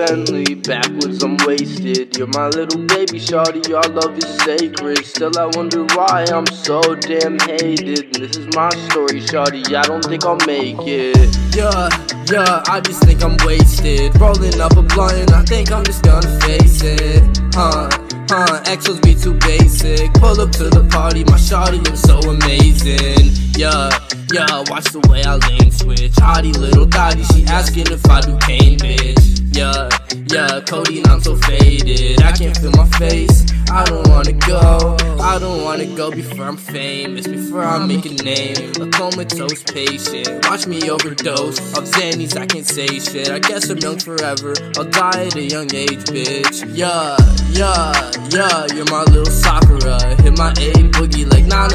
Bentley, backwards I'm wasted. You're my little baby shawty, our love is sacred. Still I wonder why I'm so damn hated. This is my story shawty, I don't think I'll make it. Yeah, I just think I'm wasted. Rolling up a blunt, I think I'm just gonna face it. Exos be too basic. Pull up to the party, my shawty looks so amazing. Yeah, watch the way I lane switch. Hottie little thotty, she asking if I do cane, bitch. Yeah, Cody and I'm so faded. I can't feel my face, I don't wanna go before I'm famous, before I make a name. A comatose patient, watch me overdose of Xannies, I can't say shit. I guess I'm young forever, I'll die at a young age, bitch. Yeah, you're my little Sakura. Hit my A boogie like nah.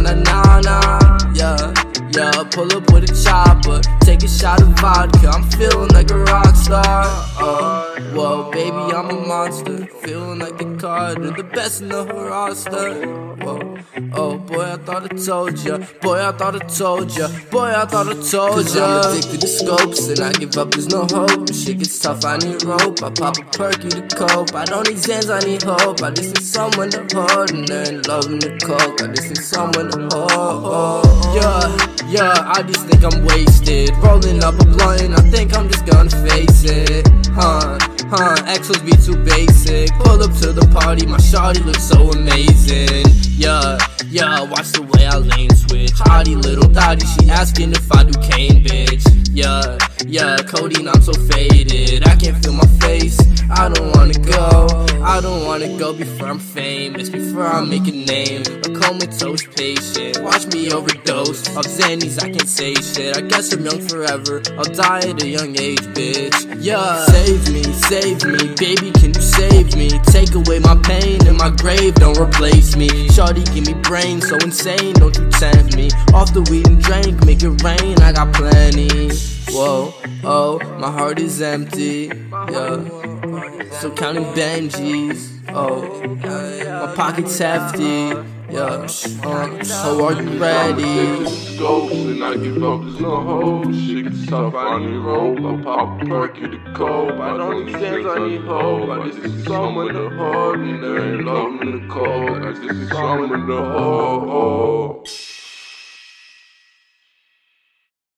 Yeah, pull up with a chopper, take a shot of vodka, I'm feeling like a rock star. Whoa, baby, I'm a monster, feeling like the Carter, the best in the whole roster. Whoa, oh boy, I thought I told ya, boy, I thought I told ya, boy, I thought I told ya. 'Cause I'm addicted to scopes, and I give up, there's no hope. When shit gets tough, I need rope, I pop a perky to cope. I don't need Zans, I need hope, I just need someone to hold. And there ain't love in the coke, I just need someone to hold. Yeah, I just think I'm wasted. Rolling up a blunt, I think I'm just gonna face it. Exos be too basic. Pull up to the party, my shawty looks so amazing. Yeah, watch the way I lane switch. Hottie little thotty, she asking if I do cane, bitch. Yeah, Cody and I'm so faded. I can't feel my face, I don't wanna go before I'm famous, before I make a name. A comatose patient, watch me overdose of Xannies, I can't say shit. I guess I'm young forever, I'll die at a young age, bitch. Yeah, save me, baby, can you save me? Take away my pain and my grave, don't replace me. Shawty, give me brain, so insane, don't you tempt me. Off the weed and drink, make it rain, I got plenty. Whoa, oh, my heart is empty, yeah. So counting Benjis, oh, my pocket's hefty, yeah. So are you ready? Scopes and I give up, there's no hope. Shit gets tough, I need rope. I pop a perky to cope. I don't need Zans, I need hope. I just need someone to hold. And there ain't love in the cold, I just need someone to hold.